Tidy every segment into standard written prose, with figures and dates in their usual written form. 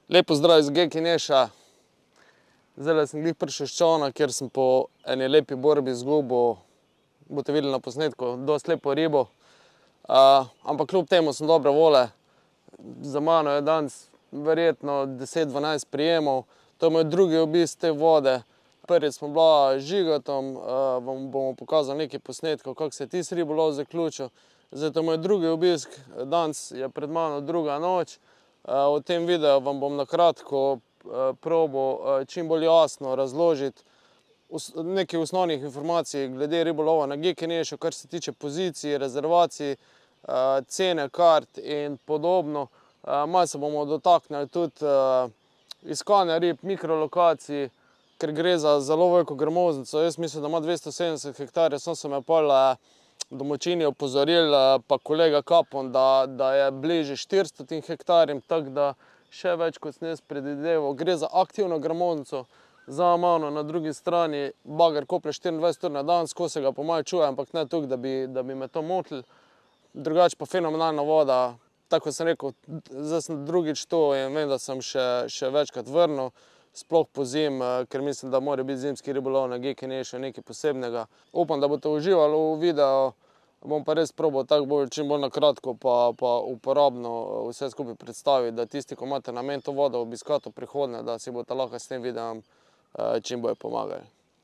Lepo zdrav iz Gyékényesa. Zdaj sem glih prišel s čolna, kjer sem po eni lepi borbi izgubil, boste videli na posnetku, dosti lepo ribo. Ampak kljub temu sem dobre vole. Za mano je danes verjetno 10-12 prijemov. To je moj drugi obisk te vode. Prvič smo bila z Žigatom, vam bomo pokazali nekaj posnetkov, kako se je tisti ribolov zaključil. Zdaj to je moj drugi obisk, danes je pred mano druga noč. V tem videu vam bom na kratko probal čim bolj jasno razložiti nekaj osnovnih informacij glede ribolova na Gyékényesu, kar se tiče pozicij, rezervacij, cene kart in podobno. Malo se bomo dotaknili tudi iskanja rib, mikrolokacij, ker gre za zelo veliko gramoznico. Jaz mislim, da ima 270 hektarjev, samo so me pol domačini opozorili, pa kolega Kapon, da je bliže 400 hektarjem, tako da še več, kot sem jaz predvideval. Gre za aktivno gramoznico, za mano na drugi strani bager koplje 24 ur na dan, skozi se ga pa malo čuje, ampak ne toliko, da bi me to motili. Drugače pa fenomenalna voda, tako kot sem rekel, zdaj sem drugič tu in vem, da sem še večkrat vrnil. Sploh po zim, ker mislim, da mora biti zimski ribolov na Gyékényesu nekaj posebnega. Upam, da boste uživali v videu, bom pa res probal tako čim bolj na kratko pa uporabno vse skupaj predstaviti, da tisti, ko imate namen to vodo obiskati v prihodnje, da si boste lahko s tem videom čim bolj pomagali.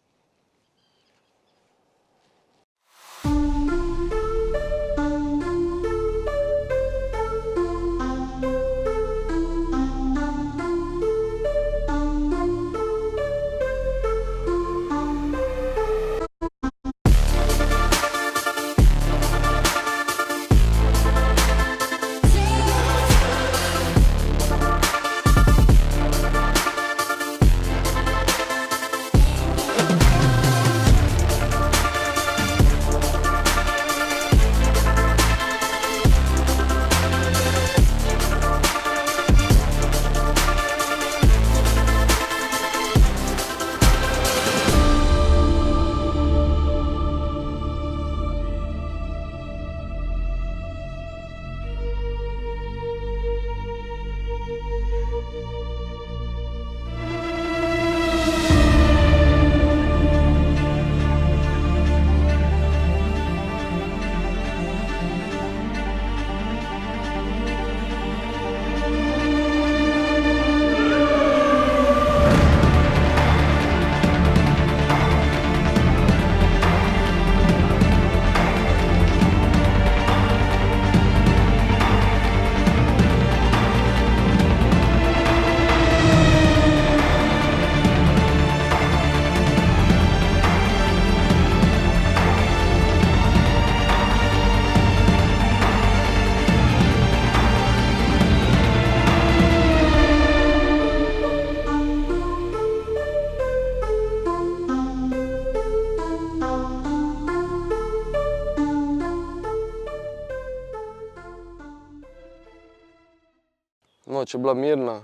Noč je bila mirna,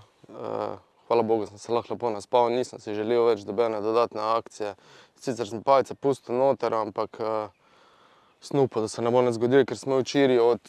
hvala Bogu sem se lahko lepo naspal, nisem si želel več dobene dodatne akcije. Sicer sem palice pustil noter, ampak sem upal, da se ne bo nič zgodilo, ker smo včeraj od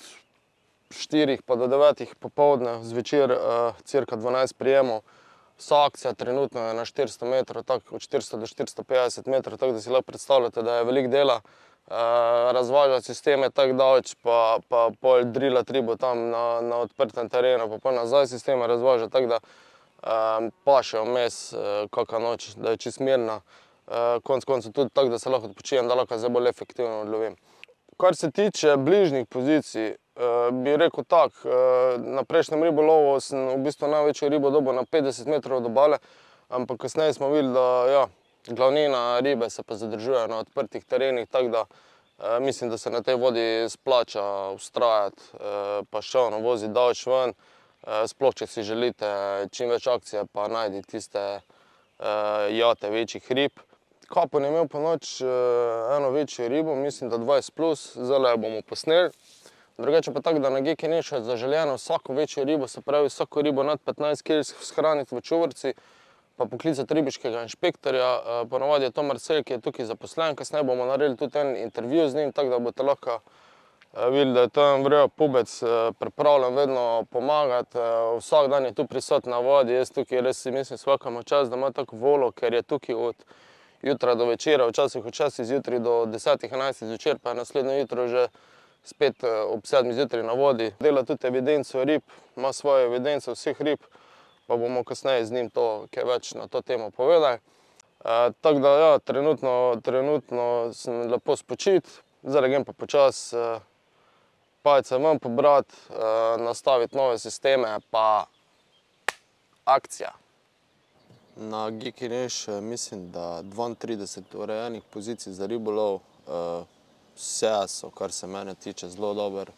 4 pa do 9 popoldne zvečer cirka 12 prijemov. Vsa akcija trenutno je na 400 metrov, tako od 400 do 450 metrov, tako da si lahko predstavljate, da je veliko dela. Razvažati sistem je tako daleč, pa pol drilati ribo tam na odprtem terenu, pa pol nazaj sistema razvažati, tako da pa še vmes kakšna noč, da je čisto mirna. Konec koncev tudi tako, da se lahko odpočijem, da lahko zdaj bolj efektivno odlovim. Kar se tiče bližnjih pozicij, bi rekel tako, na prejšnjem ribolovu sem v bistvu največjo ribo dobil na 50 metrov od obale, ampak kasneje smo videli, da ja, glavnina ribe se pa zadržuje na odprtih terenih, tako da mislim, da se na tej vodi splača vztrajati, pa še voziti daleč ven. Sploh, če si želite čim več akcije, pa najdi tiste jate večjih rib. Kapon je imel po noč eno večjo ribo, mislim, da 20+, zdaj jo bomo posneli. Drugače pa tako, da na Gyékényesu je zaželjeno vsako večjo ribo, se pravi vsako ribo nad 15 kg shraniti v čuvrci, pa poklicati ribiškega inšpektorja. Ponavadi je to Marcell, ki je tukaj zaposlen, kasneje bomo naredili tudi en intervju z njim, tako da boste lahko Vidi, da je to en vrejo pubec, pripravljen vedno pomagati, vsak dan je tu prisoten na vodi, jaz tukaj res si mislim svakamo čas, da ima tako volo, ker je tukaj od jutra do večera, včasih zjutraj do 10-11 zvečer, pa je naslednje jutro že spet ob 7 zjutraj na vodi. Dela tudi evidenco rib, ima svojo evidenco vseh rib, pa bomo kasneje z njim to kaj več na to temo povedali. Tako da ja, trenutno sem lepo spočit, zdaj grem pa počas palice ven pobrati, nastaviti nove sisteme, pa akcija. Na Gyékényes mislim, da 32 urejenih pozicij za ribolov, vse so, kar se mene tiče, zelo dobro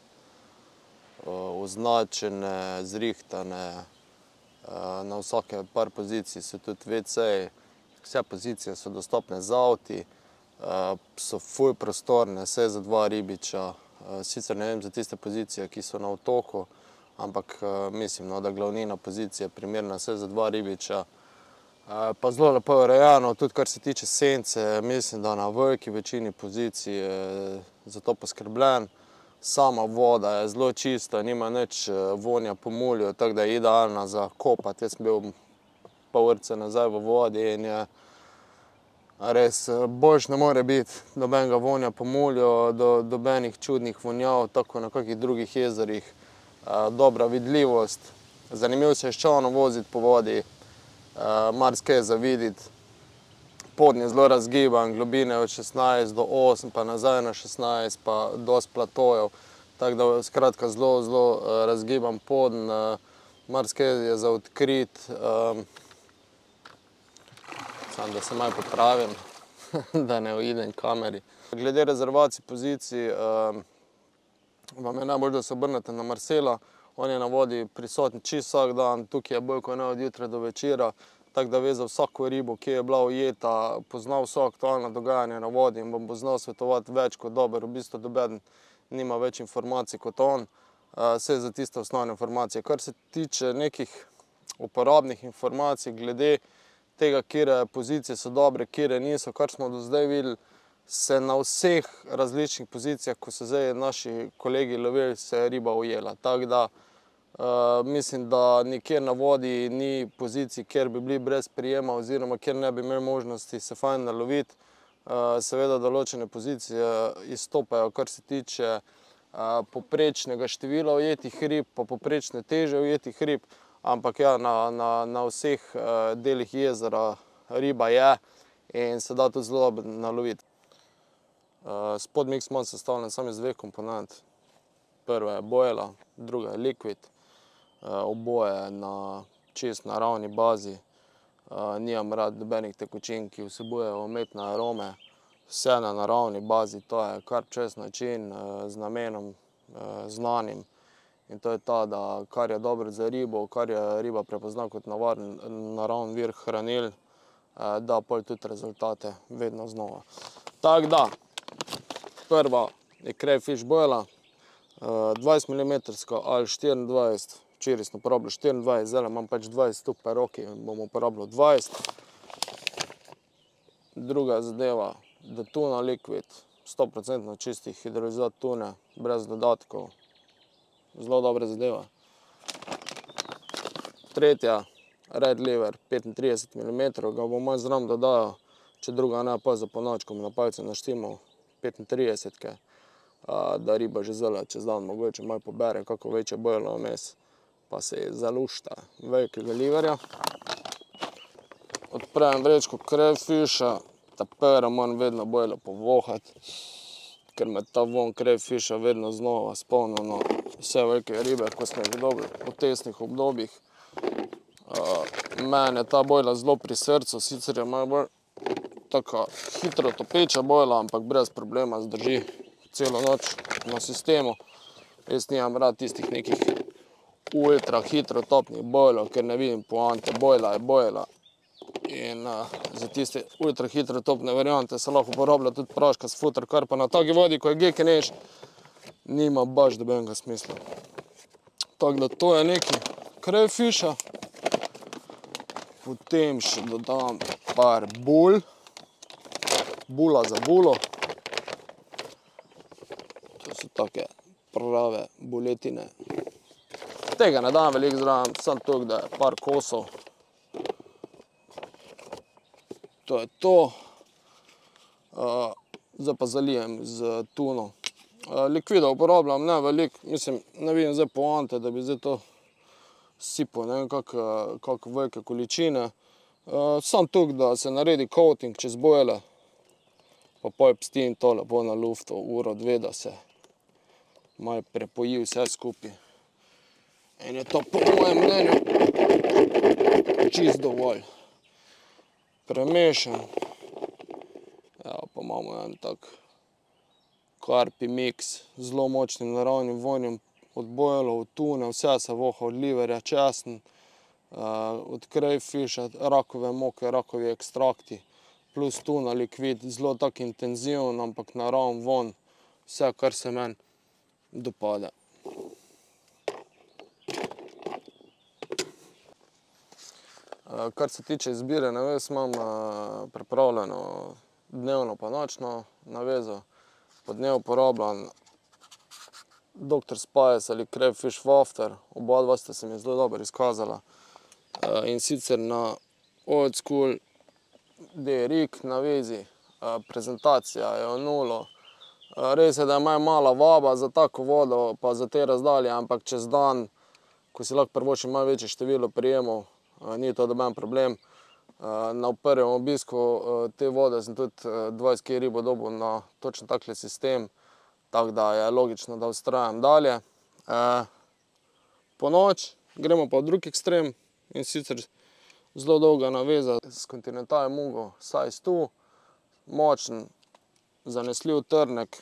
označene, zrihtane, na vsake par pozicij so tudi WC-ji, vse pozicije so dostopne z avti, so ful prostorne, vse za 2 ribiča, sicer ne vem za tiste pozicije, ki so na otoku, ampak mislim, da glavnina pozicije je primerna vse za 2 ribiča. Pa zelo lepo je urejeno, tudi kar se tiče sence, mislim, da na veliki večini pozicij je za to poskrbljen. Sama voda je zelo čista, nima nič vonja po mulju, tako da je idealna za kopati. Jaz sem bil pol urce nazaj v vodi in je res boljš ne more biti, nobenega vonja po mulju, dobenih čudnih vonjav, tako na kakih drugih jezerih. Dobra vidljivost, zanimivo se je s čolnom voziti po vodi, marsikaj za videti. Pod je zelo razgiban, globine od 16 do 8, pa nazaj na 16, pa dosti platojev. Tako da skratka zelo razgiban pod, marsikaj je za odkriti. Samo da se malo popravim, da ne uidem kameri. Glede rezervacij pozicij, vam je najbolj, da se obrnete na Marcella. On je na vodi prisoten čisto vsak dan, tukaj je bolj kot ne od jutra do večera. Tako da ve za vsako ribo, ki je bila ujeta, pozna vso aktualno dogajanje na vodi in vam bo znal svetovati več kot dober. V bistvu nobeden nima več informacij kot on, vse za tiste osnovne informacije. Kar se tiče nekih uporabnih informacij glede tega, katere pozicije so dobre, katere niso, kar smo do zdaj videli, se na vseh različnih pozicijah, ko so zdaj naši kolegi lovili, se je riba ujela. Tako da mislim, da nikjer na vodi ni pozicij, kjer bi bili brez prijema oziroma kjer ne bi imeli možnosti se fajn naloviti. Seveda določene pozicije izstopajo, kar se tiče poprečnega števila ujetih rib, pa poprečne teže ujetih rib, ampak ja, na vseh delih jezera riba je in se da tudi zelo dobro naloviti. Spodmix imam sestavljen samo iz 2 komponent. Prva je bojela, druga je likvid. Oboje na čist naravni bazi. Nimam rad nobenih tekočin, ki vsebujejo umetne arome. Vse na naravni bazi, to je CarpChoice način z namenom znanim. In to je ta, da kar je dobro za ribo, kar je riba prepozna kot navaden naravni vir hranil, da pol tudi rezultate vedno znova. Tako da, prva je crayfish bojela, 20 mm ali 24, včeraj sem uporabljal 24, zdaj imam pač 20 tu per roki, bom uporabljal 20. Druga zadeva, da tuna likvid, 100% čisti hidrolizat tune, brez dodatkov, zelo dobra zadeva. Tretja, red liver, 35 mm, ga bom malo zraven dodajal, če druga ne, pa za ponoč, ko mi na palce naštimal 35-ke, da riba že zelo čez dan mogoče malo pobere, kako večje bojelo vmes, pa se je zalušta velikega liverja. Odprem vrečko crayfisha, ta pera moram vedno bojelo povohati, ker me ta von crayfisha vedno znova spomni na vse velike ribe, ko smo jih dobili v tesnih obdobjih. Meni je ta bojla zelo pri srcu, sicer je malo bolj taka hitro topeča bojla, ampak brez problema zdrži celo noč na sistemu. Jaz nimam rad tistih nekih ultra hitro topnih bojlov, ker ne vidim poante, bojla je bojla. In za tiste ultra hitro topne variante se lahko uporablja tudi praška s futer karpa na taki vodi, ko je Gyékényes, nima baš dobenega smisla. Tako da to je neki crayfisha. Potem še dodam par bul, bula za bulo. To so take prave boletine. Tega ne dam veliko zraven, samo toliko, da je par kosov. To je to. Zdaj pa zalijem z tuno. Likvida uporabljam ne veliko, mislim, ne vidim zdaj poante, da bi zdaj to sipal, ne vem kako velike količine. Samo toliko, da se naredi coating čez bojle, pa pol pustim to lepo na luftu, uro, dve, da se malo prepoji vse skupaj. In je to po mojem mnenju čist dovolj. Premešam. Evo pa imamo en tak karpi mix z zelo močnim naravnim vonjem od bojlov, od tune, vse se voha, od liverja, česen, od crayfisha, rakove moke, rakovi ekstrakti, plus tuna likvid, zelo tak intenziven, ampak naraven von, vse, kar se meni dopade. Kar se tiče izbire navez, imam pripravljeno dnevno pa nočno navezo. Po dnevu uporabljam Dr. Spice ali Crayfish Wafter, oba dva sta se mi zelo dobro izkazala. In sicer na old school DRX navezi, prezentacija je v nulo. Res je, da je mala vaba za tako vodo pa za te razdalje, ampak čez dan, ko si lahko privoščim malo večje število prijemov, ni to noben problem. Na prvem obisku te vode sem tudi 20 kg ribo dobil na točno takle sistem, tako da je logično, da vztrajam dalje. Po noč gremo pa v drug ekstrem, in sicer zelo dolga naveza s Continental Mungo size 2, močen, zanesljiv trnek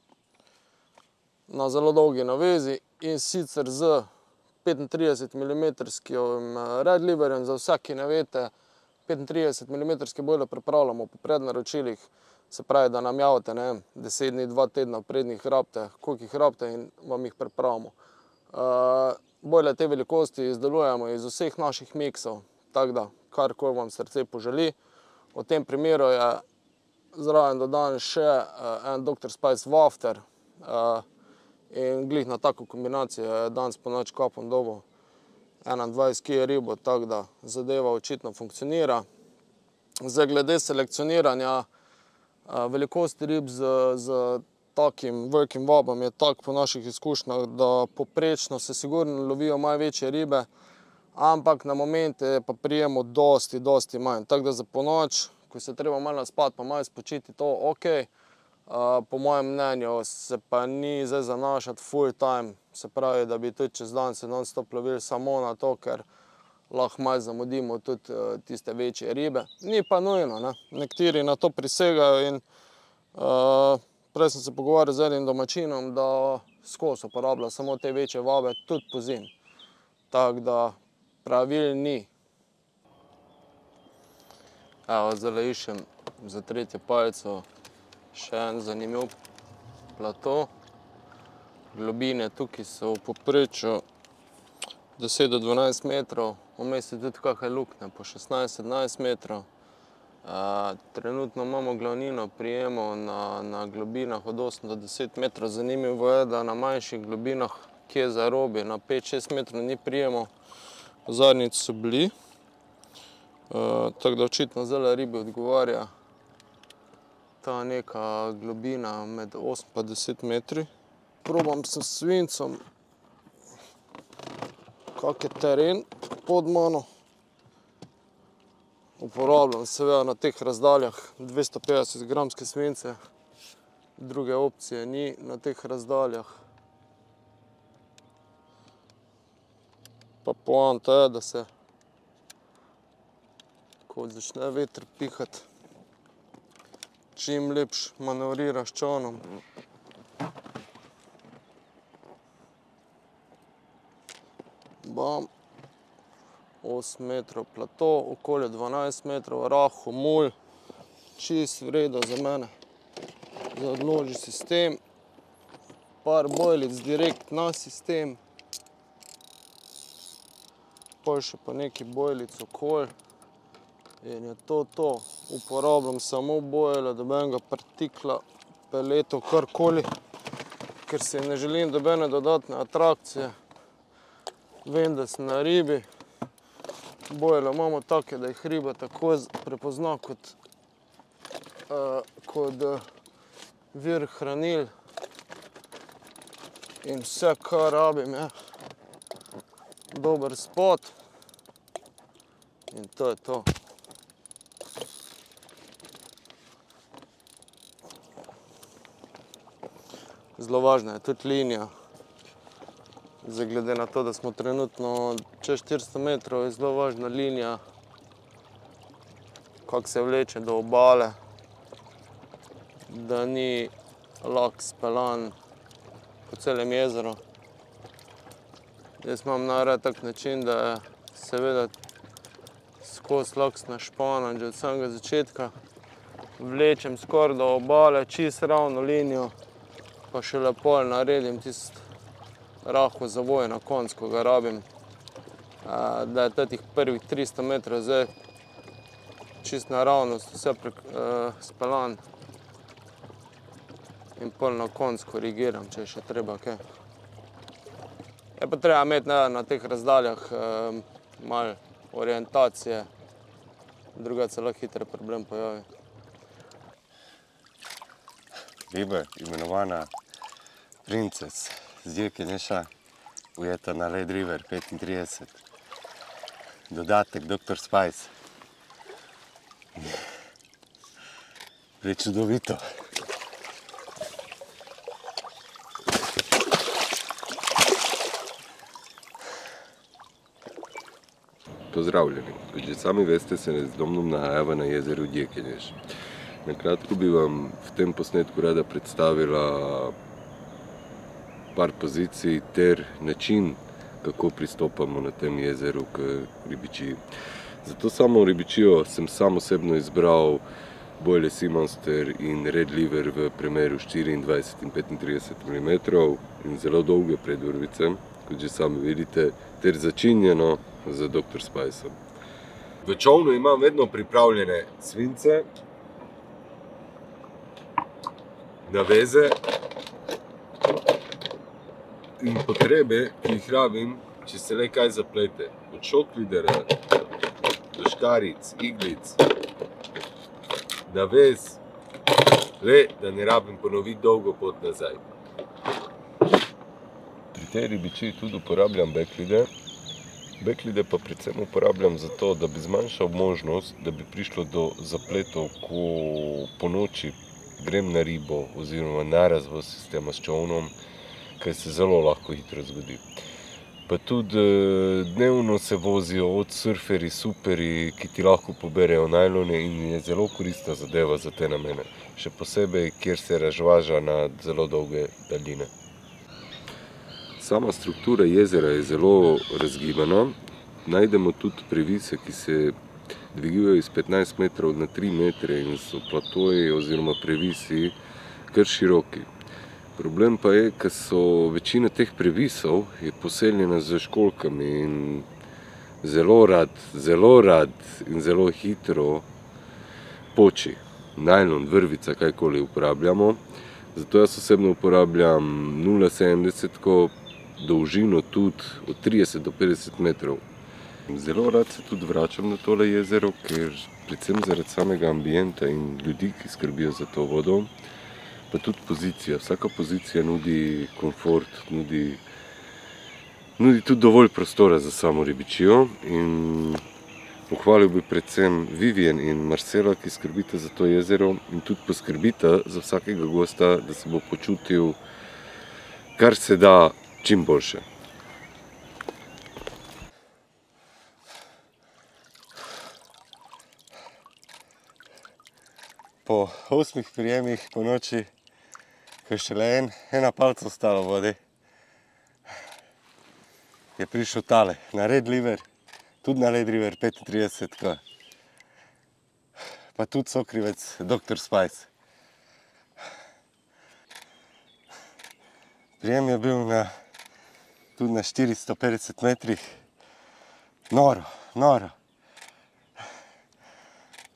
na zelo dolgi navezi, in sicer z 35 mm red liberjem. Za vse, ki ne veste, 35 mm bojle pripravljamo po prednaročilih, se pravi, da nam javite, ne vem, 10 dni, 2 tedna pred jih rabite, koliko jih rabite, in vam jih pripravimo. Bojle te velikosti izdelujemo iz vseh naših miksov, tako da karkoli vam srce poželi. V tem primeru je zraven dodan še en Dr. Spice Wafter, in glih na tako kombinacijo je danes po noč kapom dobil 21 kg ribo, tako da zadeva očitno funkcionira. Zdaj, glede selekcioniranja velikosti rib z takim velikim vabom je tako po naših izkušnjah, da poprečno se sigurno lovijo malo večje ribe, ampak na momente je pa prijemo dosti manj. Tako da za ponoč, ko se treba malo naspati pa malo spočiti, to ok. Po mojem mnenju se pa ni zdaj zanašati full time, se pravi, da bi tudi čez dan se non-stop lovili samo na to, ker lahko malo zamudimo tudi tiste večje ribe. Ni pa nujno, ne. Nekateri na to prisegajo in prej sem se pogovarjal z enim domačinom, da skozi uporablja samo te večje vabe, tudi pozimi. Tako da pravil ni. Evo, zdajle iščem za tretjo palico še en zanimiv plato. Globine tukaj so v povprečju 10 do 12 metrov, vmes je tudi kakšne luknje po 16-17 metrov. Trenutno imamo glavnino prijemov na globinah od 8 do 10 metrov. Zanimivo je, da na manjših globinah, kje za robi, na 5-6 metrov ni prijemov. Zadnjič so bili, tako da očitno zdajle ribi odgovarja ta neka globina med 8 pa 10 metri. Probam s svincem, kak je teren pod mano. Uporabljam seveda na teh razdaljah 250 gramske svince, druge opcije ni na teh razdaljah. Pa poanta je, da se, ko začne veter pihati, čim lepš manevriraš čolnom. Bam, 8 metrov plato, okoli 12 metrov, rahu, mulj, čist v redu za mene. Za odloži sistem, par bojlic direkt na sistem, pol še pa nekaj bojlic okoli. In je to to. Uporabljam samo bojle, da benga partikla, peletov, karkoli. ker si ne želim dobene dodatne atrakcije. Vem, da sem na ribi. Bojele imamo take, da jih riba tako prepozna kot vir hranil. In vse, kar rabim, je dober spot. In to je to. Zelo važna je tudi linija. Zdaj, glede na to, da smo trenutno čez 400 metrov, je zelo važna linija, kako se vleče do obale, da ni lak speljan po celem jezeru. Jaz imam najraje tak način, da je seveda skozi laks našpanan že od samega začetka. Vlečem skoraj do obale, čisto ravno linijo, pa šele pol naredim tisti rahel zavoj na koncu, ko ga rabim, da je teh prvih 300 metrov zdaj čisto naravnost, vse speljan. In pol na koncu korigiram, če je še treba kaj. Je pa treba imeti na teh razdaljah malo orientacije, drugače se lahko hitro problem pojavi. Riba, imenovana Princes z Gyékényesa, ujeta na Led River 35. Dodatek Dr. Spice. Prečudovito. Pozdravljeni. Kot že sami veste, se z domom nahajava na jezeru Gyékényes. Na kratko bi vam v tem posnetku rada predstavila par pozicij ter način, kako pristopamo na tem jezeru k ribičiji. Za to samo ribičijo sem sam osebno izbral bojle Sea Monster in Red Liver v premeru 24 in 35 mm in zelo dolge predvrvice, kot že sami vidite, ter začinjeno z Dr. Spiceom. V čolnu imam vedno pripravljene svince, naveze in potrebe, ki jih rabim, če se le kaj zaplete. Od šoklidera do škaric, iglic, navez, le da ne rabim ponoviti dolgo pot nazaj. Pri tej ribičiji tudi uporabljam backlide. Backlide pa predvsem uporabljam zato, da bi zmanjšal možnost, da bi prišlo do zapletov, ko po noči grem na ribo oziroma na razvoz sistema s čolnom, kaj se zelo lahko hitro zgodi. Pa tudi dnevno se vozijo od surferji, superi, ki ti lahko poberejo najlone in je zelo koristna zadeva za te namene. Še posebej, kjer se razvaža na zelo dolge daljine. Sama struktura jezera je zelo razgibana. Najdemo tudi previse, ki se dvigujejo iz 15 metrov na 3 metre in so platoji oziroma previsi kar široki. Problem pa je, ker so večina teh previsov je poseljena z školjkami in zelo rad in zelo hitro poči. Najlon, vrvica, kajkoli uporabljamo. Zato jaz osebno uporabljam 0,70, dolžino tudi od 30 do 50 metrov. Zelo rad se tudi vračam na tole jezero, ker predvsem zaradi samega ambienta in ljudi, ki skrbijo za to vodo, pa tudi pozicija. Vsaka pozicija nudi komfort, nudi tudi dovolj prostora za samo ribičijo. In pohvalil bi predvsem Vivian in Marcella, ki skrbita za to jezero in tudi poskrbita za vsakega gosta, da se bo počutil kar se da čim boljše. Po 8 prijemih po noči, ko je šele ena palca ostala v vodi, je prišel tale na Red River, tudi na Led River 35, pa tudi sokrivec Dr. Spice. Prijem je bil tudi na 450 metrih. Noro.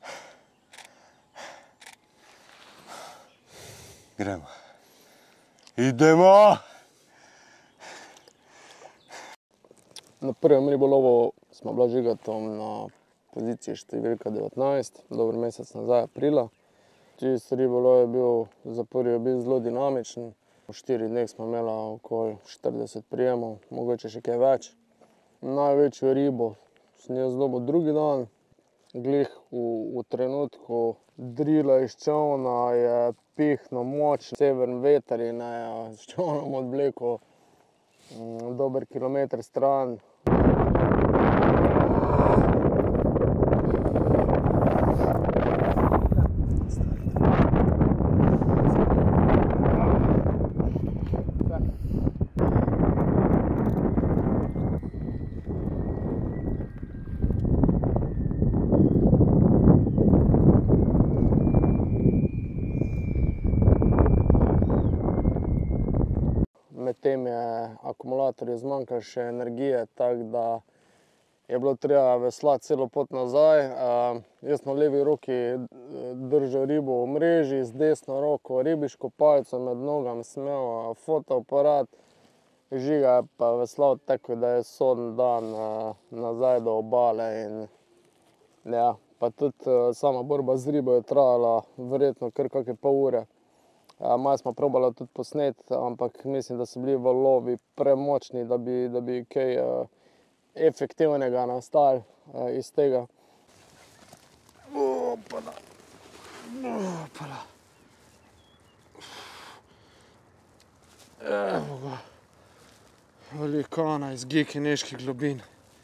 Gremo. Idemo! Na prvem ribolovu smo bila z Žigatom na poziciji številka 19, dober mesec nazaj, aprila. Čist ribolov je bil za prvi obisk zelo dinamičen. V 4 dneh smo imeli okoli 40 prijemov, mogoče še kaj več. Največjo ribo sem jaz dobil drugi dan. Glih v trenutku drila iz čolna je pihnil močen severni veter in je s čolnom odvlekel dober kilometer stran. Medtem je akumulatorju zmanjkalo še energije, tako da je bilo treba veslati celo pot nazaj. Jaz sem v levi roki držal ribo v mreži, z desno roko ribiško palico, med nogami sem imel fotoaparat. Žiga je pa veslal tako, da je soden dan nazaj do obale. Ja, pa tudi sama borba z ribo je trajala verjetno kar kakšne pol ure. Malo smo probali tudi posneti, ampak mislim, da so bili valovi premočni, da bi kaj efektivnega nastalo iz tega. Opala. Opala. Evo ga. Velikana iz gyékényeških globin.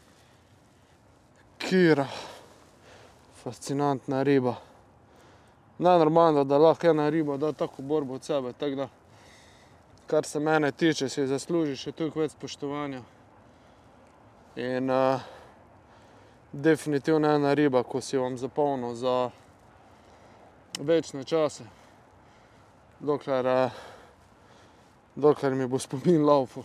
Kira. Fascinantna riba. Najnormalno, da lahko ena riba da tako borbo od sebe, tako da, kar se mene tiče, si zasluži še toliko več spoštovanja. In definitivno ena riba, ko si vam zapolnil za večne čase, dokler mi bo spomin laufal.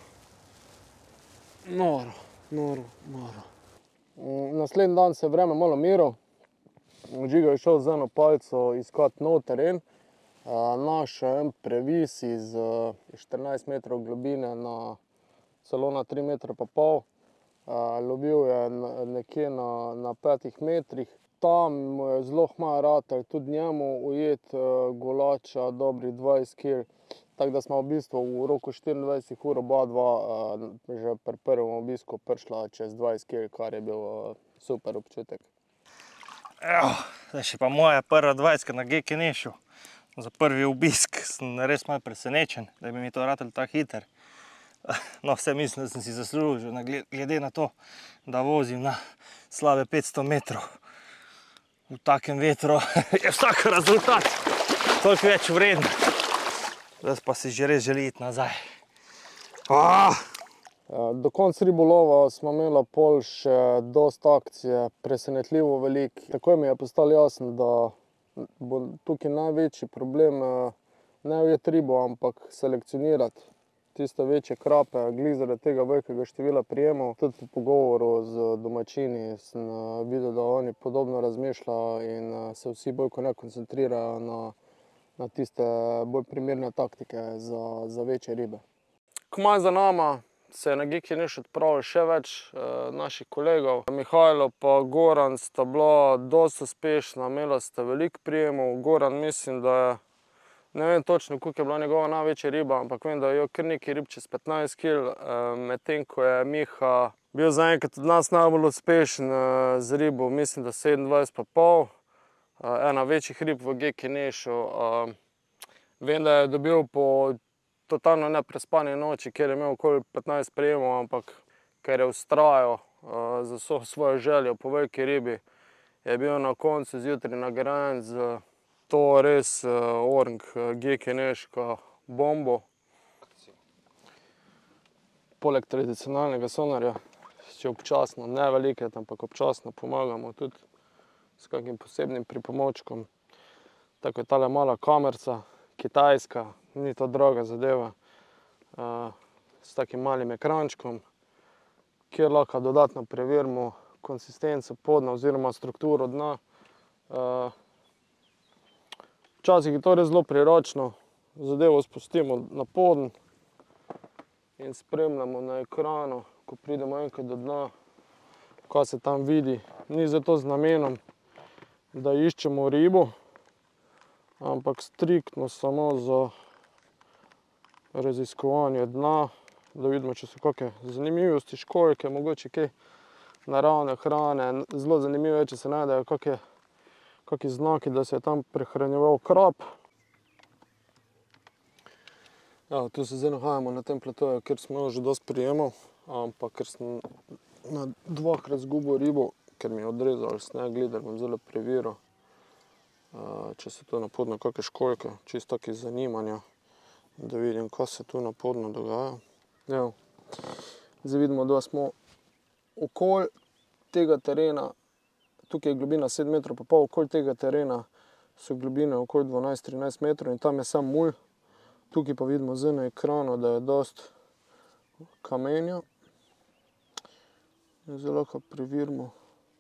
Noro, noro, noro. Naslednji dan se je vreme malo umirilo. Žiga je šel z eno palico iskati nov teren. Našel en previs iz 14 metrov globine celo na 3,5 metra. Lovil je nekje na 5 metrih. Tam mu je zelo malo ratalo tudi njemu ujeti golača dobrih 20 kg. Tako da smo v bistvu v roku 24 ur oba dva že pri prvem obisku prišla čez 20 kg, kar je bil super občutek. Evo, zdaj še pa moja prva 20 na Gyékényešu. Za prvi obisk sem res malo presenečen, da bi mi to ratalo tako hiter. No, vse mislim, da sem si zaslužil, glede na to, da vozim na slabe 500 metrov. V takem vetru je vsak rezultat toliko več vreden. Zdaj pa si že res želi iti nazaj. Do konca ribolova smo imeli pol še dosti akcije, presenetljivo veliko. Takoj mi je postalo jasno, da bo tukaj največji problem ne ujeti ribo, ampak selekcionirati tiste večje krape, glih zaradi tega velikega števila prijemov. Tudi po pogovoru z domačini sem videl, da oni podobno razmišljajo in se vsi bolj kot ne koncentrirajo na tiste bolj primerne taktike za večje ribe. Kmalu za nama se je na Gyékényeš odpravilo še več naših kolegov. Mihajlo pa Goran sta bila dosti uspešna, imela sta veliko prijemov. Goran mislim, da je, ne vem točno, koliko je bila njegova največja riba, ampak vem, da je kar nekaj rib čez 15 kg, medtem ko je Miha bil zaenkrat od nas najbolj uspešen z ribo, mislim, da 27,5. Ena večjih rib v Gyékényešu. Vem, da je dobil po totalno neprespani noči, kjer je imel okoli 15 prijemov, ampak ker je vztrajal za vso svojo željo po veliki ribi, je bil na koncu zjutraj nagrajen z to res orang gyékényeško bombo. Poleg tradicionalnega sonarja si občasno, ne velikrat, ampak občasno pomagamo tudi s kakim posebnim pripomočkom. Tako je tale mala kamerca, kitajska, ni to draga zadeva, s takim malim ekrančkom, kjer lahko dodatno preverimo konsistenco podna oziroma strukturo dna. Včasih je to res zelo priročno, zadevo spustimo na poden in spremljamo na ekranu, ko pridemo enkrat do dna, kaj se tam vidi. Ni zato z namenom, da iščemo ribo, ampak striktno samo za raziskovanje dna, da vidimo, če so kakšne zanimivosti, školjke, mogoče kaj naravne hrane. Zelo zanimivo je, če se najdejo kakšni znaki, da se je tam prehranjeval krap. Ja, tu se zdaj nahajamo na tem platoju, kjer smo že dosti prijemal, ampak ker sem na dvakrat izgubil ribo, ker mi je odrezal sneg glider, bom zdaj preveril, če so tu na podnu kakšne školjke, čisto tako iz zanimanja, da vidim, kaj se tu na podnu dogaja. Ja. Zdaj vidimo, da smo okoli tega terena, tukaj je globina 7,5 metrov, okoli tega terena so globine okoli 12-13 metrov in tam je sam mulj. Tukaj pa vidimo zdaj na ekranu, da je dosti kamenja. Zdaj lahko preverimo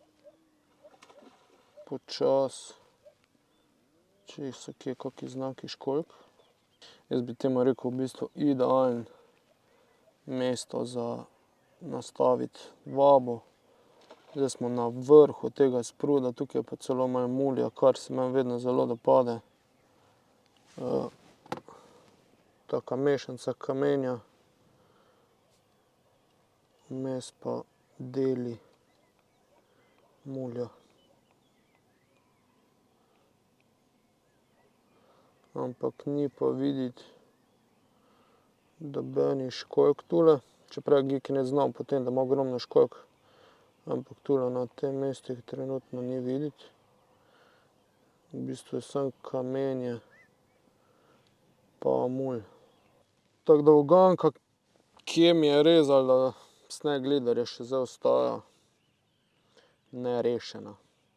počas, če so kje kakšni znaki školjk. Jaz bi temu rekel v bistvu idealen mesto za nastaviti vabo. Zdaj smo na vrhu tega spruda, tukaj je pa celo malo mulja, kar se meni vedno zelo dopade. Taka mešanca kamenja, vmes pa deli mulja. Ampak ni pa videti nobenih školjk tule, čeprav je Gyékényes znal potem, da ima ogromno školjk, ampak tule na tem mestu jih trenutno ni videti. V bistvu je samo kamenje pa mulj. Tako da uganka, kje mi je rezala sneg glider, je še zdaj ostaja nerešena.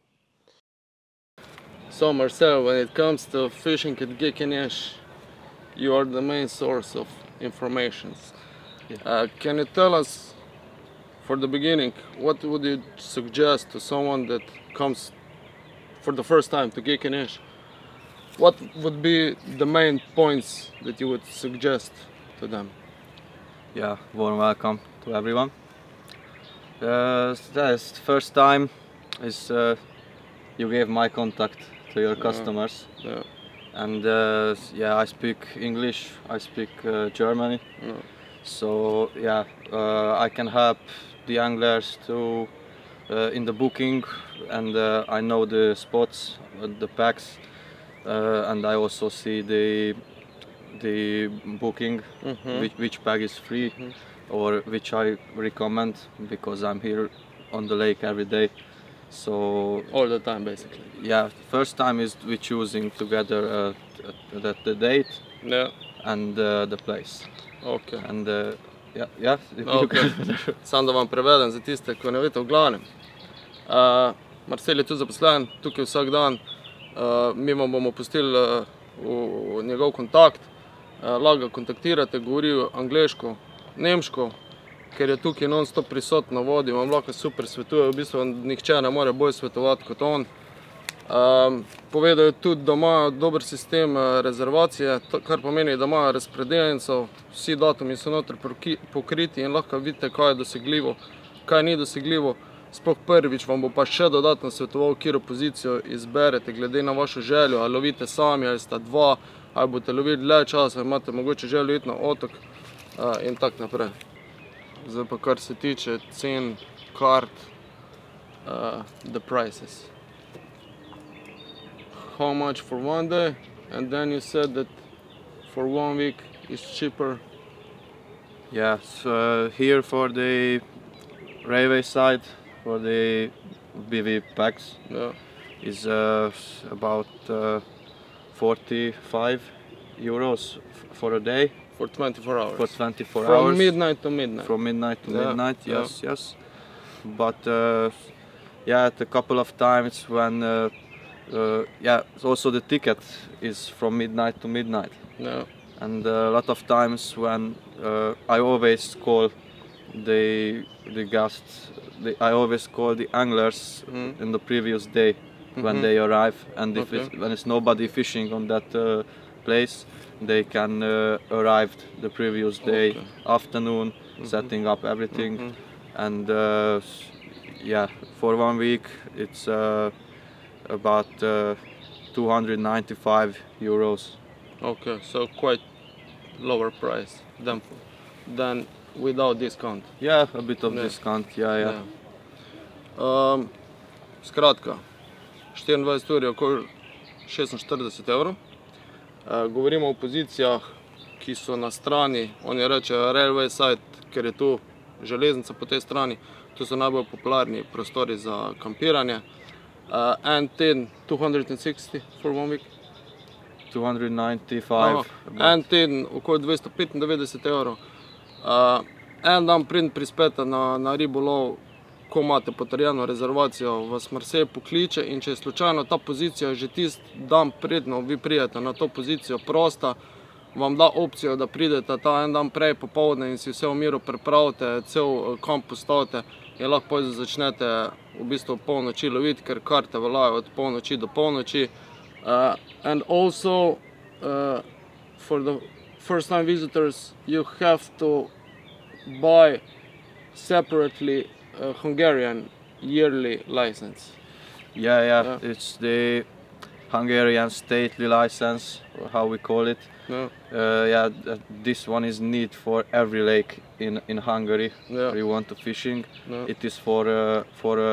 So Marcell, when it comes to fishing at Gyékényes, you are the main source of information. Can you tell us, for the beginning, what would you suggest to someone that comes for the first time to Gyékényes? What would be the main points that you would suggest to them? Yeah, warm welcome to everyone. The first time is you gave my contact to your customers. Yeah. And yeah, I speak English, I speak German. Yeah. So yeah, I can help the anglers to in the booking, and I know the spots, the packs, and I also see the booking, which pack is free, or which I recommend, because I'm here on the lake every day. So All the time, basically. yeah, first time is we choosing together the date and the place. Okay. And yeah. Okay. Samo da vam prevedem za tiste, ko ne veste, v glavnem. Marcell je tu zaposlen, tukaj vsak dan. Mi vam bomo pustili v njegov kontakt. Lahko ga kontaktirate, govori angleško, nemško, ker je tukaj non-stop prisotno na vodi, vam lahko super svetuje, v bistvu nihče ne more bolj svetovati kot on. Povedal je tudi, da imajo dober sistem rezervacije, kar pomeni, da imajo razpredelnico, vsi datumi so noter pokriti in lahko vidite, kaj je dosegljivo, kaj ni dosegljivo. Sploh prvič vam bo pa še dodatno svetoval, katero pozicijo izberete glede na vašo željo, ali lovite sami, ali sta dva, ali boste lovili dlje časa, imate mogoče željo iti na otok in tak naprej. Zdaj pa kar se tiče cen kart, the prices. How much for one day, and then you said that for 1 week it's cheaper. Yeah, so here for the railway side, for the BV packs, is about 45 euros for a day. For 24 hours. For 24 hours. From midnight to midnight. From midnight to midnight, yes. But yeah, a couple of times when yeah, also the ticket is from midnight to midnight. Yeah. And a lot of times when I always call the guests, I always call the anglers in the previous day when they arrive, and if when it's nobody fishing on that place, they can arrive the previous day afternoon, setting up everything, and yeah, for 1 week it's about 295 euros. Okay, so quite lower price than without discount. Yeah, a bit of discount, yeah. Skratka, 24 ur je okoli 46 evrov. Govorimo o pozicijah, ki so na strani, oni rečejo railway side, ker je tu železnica po tej strani. Tu so najbolj popularni prostori za kampiranje. En teden 260 for 1 week. 295. En teden okoli 295 evrov. En dan preden prispete na ribolov, ko imate potrjeno rezervacijo, vas Marcell pokliče, in če je slučajno ta pozicija že tisti dan predno vi pridete na to pozicijo prosta, vam da opcijo, da pridete ta en dan prej popoldne in si vse v miru pripravite, cel kamp postavite in lahko začnete v bistvu polnoči loviti, ker karte veljajo od polnoči do polnoči. And also for the first time visitors you have to buy separately a Hungarian yearly license. Yeah, it's the Hungarian stately license, or how we call it. Yeah, this one is needed for every lake in Hungary where you want to fishing. It is for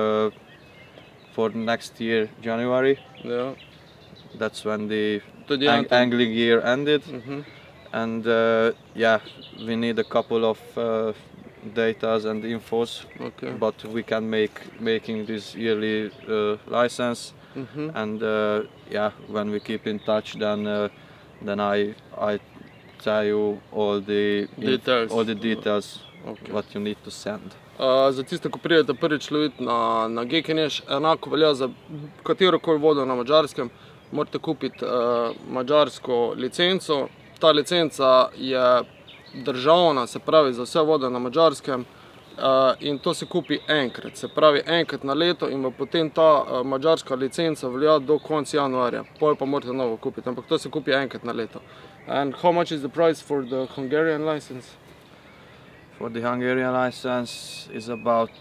next year January. That's when the angling year ended. And yeah, we need a couple of datas and infos, but we can making this yearly license. And yeah, when we keep in touch, then I tell you all the details what you need to send. Za tiste, ko pridete prvič loviti na Gyékényes, enako velja za katerokoli vodo na Madžarskem, morate kupiti madžarsko licenco. Ta licenca je državna, se pravi za vse vode na Madžarskem, in to se kupi enkrat, se pravi enkrat na leto, in potem ta madžarska licenca velja do konca januarja, potem pa morate novo kupiti, ampak to se kupi enkrat na leto. And how much is the price for the Hungarian license? For the Hungarian license is about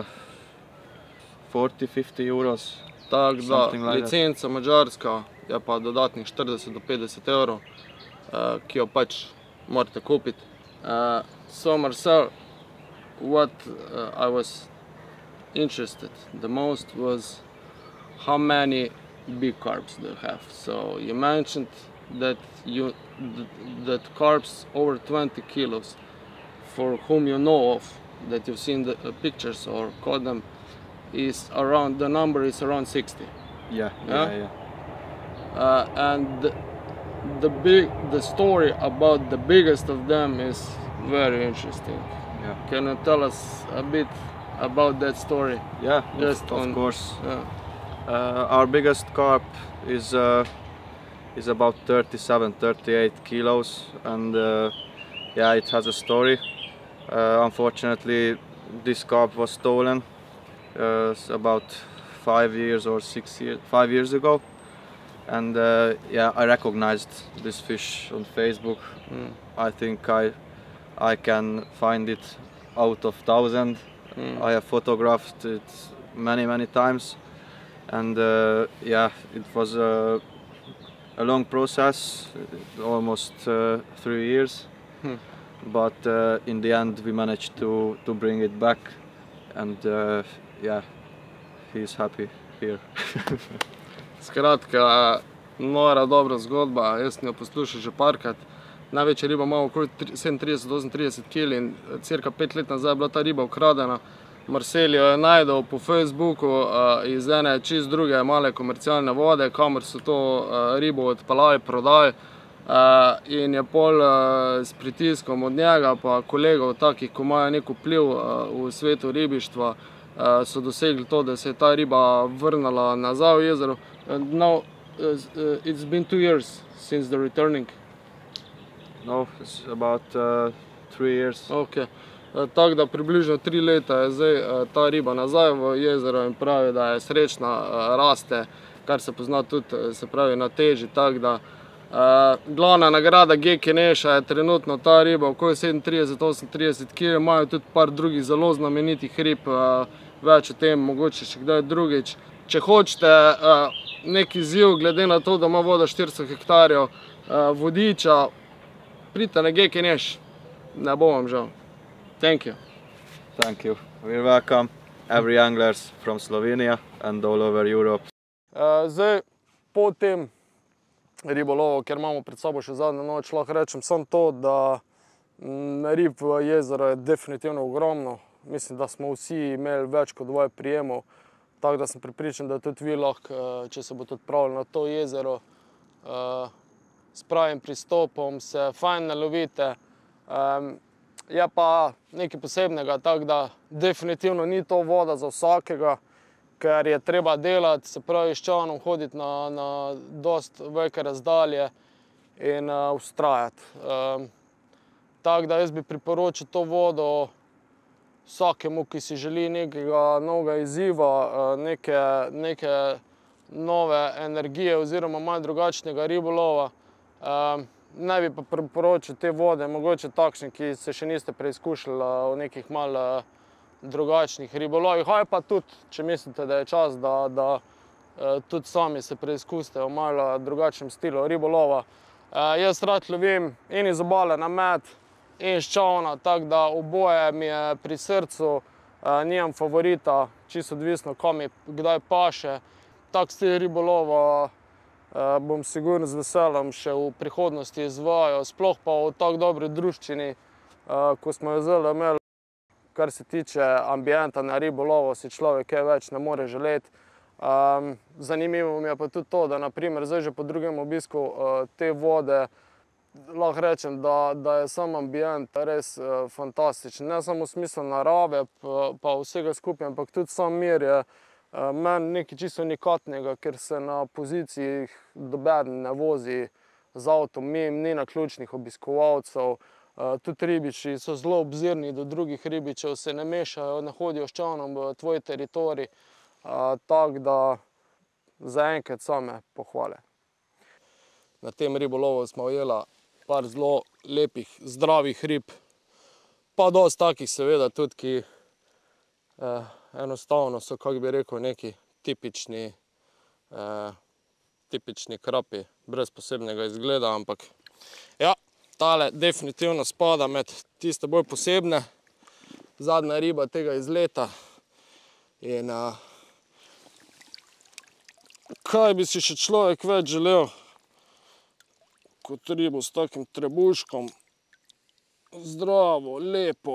40-50 euros. Tako da, licenca madžarska je pa dodatnih 40 do 50 evrov, ki jo pač morate kupiti. So Marcell, what I was interested the most was how many big carps do you have. So you mentioned that that carps over 20 kilos, for whom you know of, that you've seen the pictures or caught them, is around, the number is around 60. Yeah. And the story about the biggest of them is very interesting. Can you tell us a bit about that story? Yeah, of course. Our biggest carp is about 37-38 kilos, and yeah, it has a story. Unfortunately, this carp was stolen about 5 years or 5 years ago, and yeah, I recognized this fish on Facebook. I think I can find it out of 1,000. I have photographed it many times, and yeah, it was a long process, almost 3 years. But in the end we managed to bring it back, and yeah, he's happy here. Skratka, nora dobra zgodba, jaz sem jo poslušal že parkrat. Največja riba ima okoli 37-38 kg in cirka 5 let nazaj je bila ta riba ukradena. Marcell jo je najdel po Facebooku iz ene čist druge male komercialne vode, kamor so to ribo odpeljali, prodali. In je pol s pritiskom od njega pa kolegov takih, ko imajo nek vpliv v svetu ribištva, so dosegli to, da se je ta riba vrnila nazaj v jezero. And now it's been 2 years since the returning. No, it's about 3 years. Okay. Tako da približno 3 leta je zdaj ta riba nazaj v jezero in pravi, da je srečna, raste, kar se pozna tudi, se pravi, na teži, tako da Glavna nagrada Gyékényesa je trenutno ta riba, okoli 37-38 kg, imajo tudi par drugih zelo znamenitih rib, več o tem mogoče še kdaj drugič. Če hočete nek izziv, glede na to, da ima voda 400 hektarjev vodiča, pridite na Gyékényes, ne bo vam žal. Thank you. Thank you. We're welcome, every anglers from Slovenia and all over Europe. Zdaj, po tem ribolovu, ker imamo pred sabo še zadnjo noč, lahko rečem samo to, da rib v jezeru je definitivno ogromno. Mislim, da smo vsi imeli več kot 2 prijemov, tako da sem prepričan, da tudi vi lahko, če se boste odpravili na to jezero, s pravim pristopom se fajn nalovite. Je pa nekaj posebnega, tako da definitivno ni to voda za vsakega, ker je treba delati, se pravi s čolnom hoditi na dosti velike razdalje in vztrajati. Tako da jaz bi priporočil to vodo vsakemu, ki si želi nekega novega izziva, neke nove energije oziroma malo drugačnega ribolova. Ne bi pa priporočil te vode, mogoče takšni, ki se še niste preizkušali v nekih malo drugačnih ribolovih, ali pa tudi, če mislite, da je čas, da tudi sami se preizkusite v malo drugačnem stilu ribolova. Jaz rad lovim in iz obale na met, in s čolna, tako da oboje mi je pri srcu, nimam favorita, čisto odvisno, kam mi kdaj paše. Tak stil ribolova bom sigurno z veseljem še v prihodnosti izvajal, sploh pa v tako dobri druščini, ko smo jo zdaj imeli. Kar se tiče ambienta na ribolovu, si človek kaj več ne more želeti. Zanimivo mi je pa tudi to, da naprimer zdaj že po drugem obisku te vode lahko rečem, da je sam ambient res fantastičen. Ne samo v smislu narave pa vsega skupaj, ampak tudi sam mir je meni nekaj čisto unikatnega, ker se na poziciji nobeden ne vozi z avtom mimo, ni naključnih obiskovalcev. Tudi ribiči so zelo obzirni do drugih ribičev, se ne mešajo, ne hodijo s čolnom v tvoj teritorij. Tako da zaenkrat same pohvale. Na tem ribolovu smo ujela par zelo lepih, zdravih rib, pa dosti takih seveda tudi, ki enostavno so, kako bi rekel, neki tipični krapi, brez posebnega izgleda, ampak ja, tale definitivno spada med tiste bolj posebne, zadnja riba tega izleta. In kaj bi si še človek več želel kot ribo s takim trebuškom, zdravo, lepo,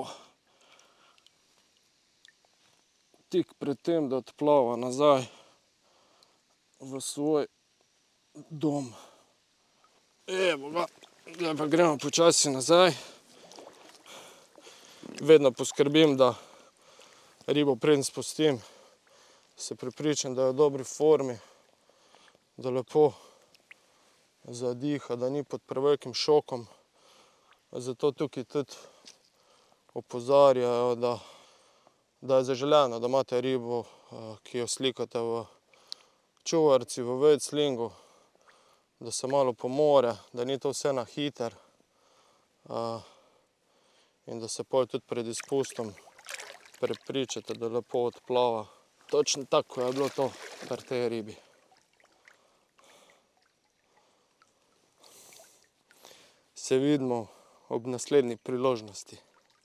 tik pred tem, da odplava nazaj v svoj dom. Evo ga, zdaj pa gremo počasi nazaj. Vedno poskrbim, da ribo preden spustim, se prepričam, da je v dobri formi, da lepo zadiha, da ni pod prevelikim šokom. Zato tukaj tudi opozarjajo, da je zaželeno, da imate ribo, ki jo slikate v čuvarci, v vejclingu, da se malo pomore, da ni to vse na hiter in da se potem tudi pred izpustom prepričate, da lepo odplava. Točno tako je bilo to pri tej ribi. Se vidimo ob naslednji priložnosti.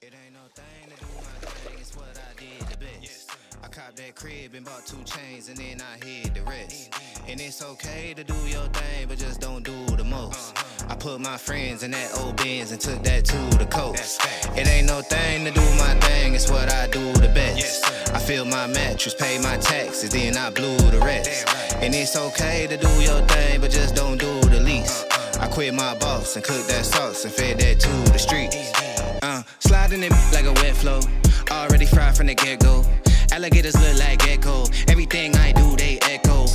That crib and bought 2 chains and then I hid the rest. And it's okay to do your thing, but just don't do the most. I put my friends in that old Benz and took that to the coast. It ain't no thing to do my thing, it's what I do the best. I fill my mattress, pay my taxes, then I blew the rest. And it's okay to do your thing, but just don't do the least. I quit my boss and cooked that sauce and fed that to the streets. Sliding it like a wet flow, already fried from the get-go. Alligators look like gecko. Everything I do, they echo.